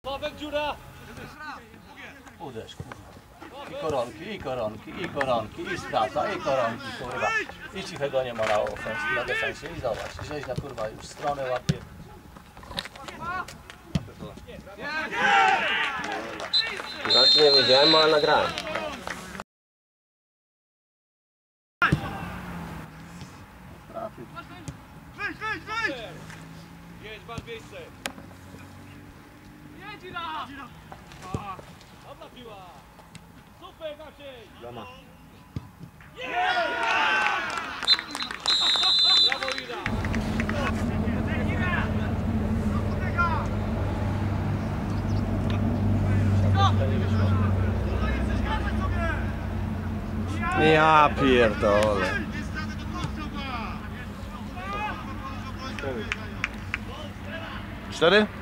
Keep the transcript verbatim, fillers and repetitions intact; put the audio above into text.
Sławek, dziura! Uderz, kurwa. I koronki, i koronki, i koronki, i skraca, i koronki, kurwa. I cichego nie ma na ofensywie, na defensywie. I zobacz, rzeźnia, kurwa, już stronę łapie. Znaczy nie wiedziałem, ale nagrałem. Wejdź, wejdź, wejdź! Jedź, masz miejsce! Jedź, Ira! Dobra piła! Super, Maciej! Doma. Brawo, Ira! Ja pierdolę. Cztery?